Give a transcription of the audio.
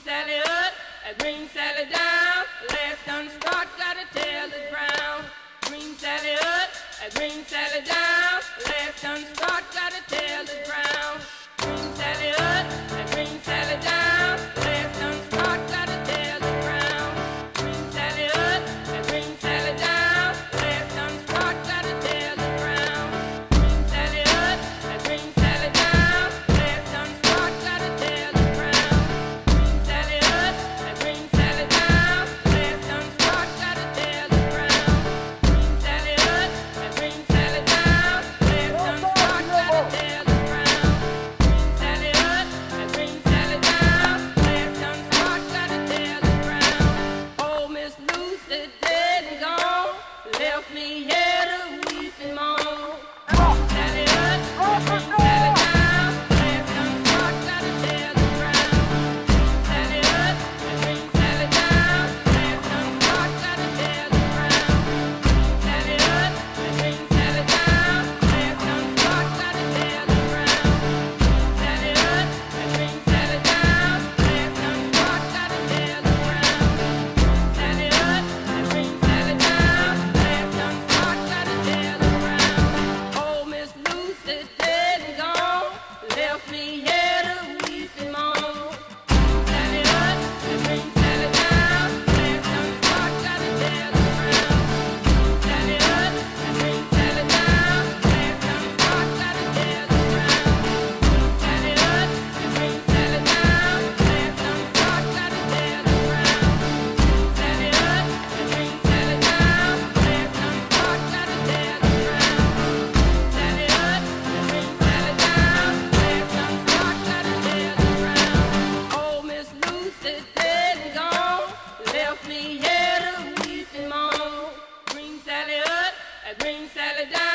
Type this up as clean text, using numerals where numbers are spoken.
Sally up, green Sally down. Last gun start, gotta tell the ground. Green Sally up, green Sally down. Last gun start, gotta tell the ground. Green Sally up, green Sally down. Last gun start, gotta tell the ground. Green Sally up, green Sally down. Last gun start, gotta tell the ground. Green Sally up, green Sally down. Last gun start, gotta tell the ground. Green Sally up, green Sally down. Last gun start, gotta tell the ground. Green Sally up, green Sally down. Last gun start, gotta tell the ground. Green Sally up, green Sally down. Last gun start, gotta tell the ground. Oh, Miss Lucy dead and gone, left me here to weep and moan. Green Sally up, green Sally down. Last gun start, gotta tell the ground. Green Sally up, green Sally down. Last gun start, gotta tell the ground. Green Sally up, green Sally down. Last gun start, gotta tell the ground. Green Sally up, green Sally down. Last gun start, gotta tell the ground. Green Sally up, green Sally down. Last gun start, gotta tell the ground. Oh, Miss Lucy dead and gone, left me here to weep and moan. Green Sally up, green Sally down. Last gun start, gotta tell the ground. Green Sally up, green Sally down. Last gun start, gotta tell the ground. Green Sally up, green Sally down. Last gun start, gotta tell the ground. Green Sally up, green Sally down. Last gun start, gotta tell the ground. Green Sally up, green Sally down. Last gun start, gotta tell the ground. Oh, Miss Lucy dead and gone, left me here to weep and moan. Green Sally up, green Sally down.